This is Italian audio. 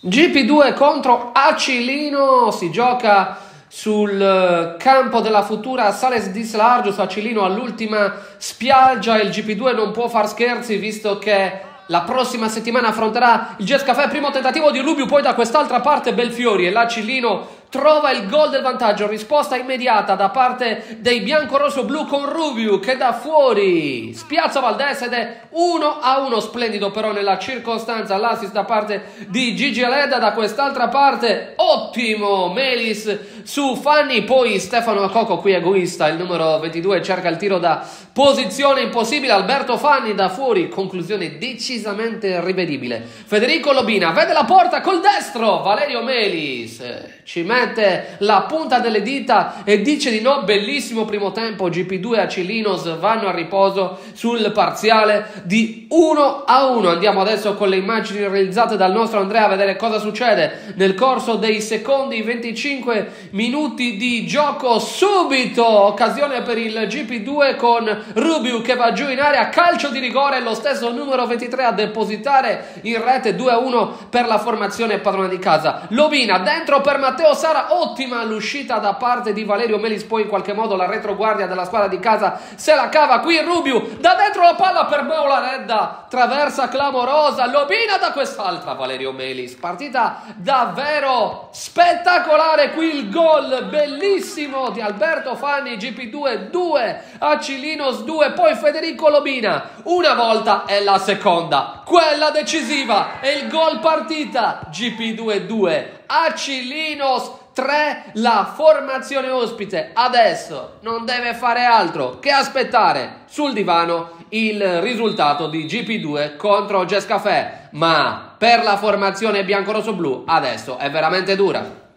GP2 contro Acilino, si gioca sul campo della futura Sales di Largius. Acilino all'ultima spiaggia, il GP2 non può far scherzi visto che la prossima settimana affronterà il Jazz Café. Primo tentativo di Rubiu, poi da quest'altra parte Belfiori e l'Acilino trova il gol del vantaggio, risposta immediata da parte dei bianco-rosso-blu con Rubiu che da fuori spiazza Valdés ed è 1-1, splendido però nella circostanza l'assist da parte di Gigi Aleda. Da quest'altra parte ottimo Melis su Fanni, poi Stefano Coco, qui egoista, il numero 22 cerca il tiro da posizione impossibile, Alberto Fanni da fuori, conclusione decisamente rivedibile. Federico Lobina vede la porta col destro, Valerio Melis ci mette la punta delle dita e dice di no. Bellissimo primo tempo, GP2 e Acilinos vanno a riposo sul parziale di 1-1. Andiamo adesso con le immagini realizzate dal nostro Andrea a vedere cosa succede nel corso dei secondi 25 minuti di gioco. Subito occasione per il GP2 con Rubiu che va giù in area, calcio di rigore, lo stesso numero 23 a depositare in rete. 2-1 per la formazione padrona di casa. Lobina dentro per Matteo Sara, ottima l'uscita da parte di Valerio Melis, poi in qualche modo la retroguardia della squadra di casa se la cava. Qui Rubiu da dentro la palla per Beulareda, traversa clamorosa, Lobina da quest'altra, Valerio Melis, partita davvero spettacolare. Qui il gol bellissimo di Alberto Fanni, GP2 2, Acilinos 2, poi Federico Lobina una volta e la seconda, quella decisiva, e il gol partita. GP2 2, Acilinos 3, la formazione ospite adesso non deve fare altro che aspettare sul divano il risultato di GP2 contro Jazz Café, ma per la formazione bianco-rosso-blu adesso è veramente dura.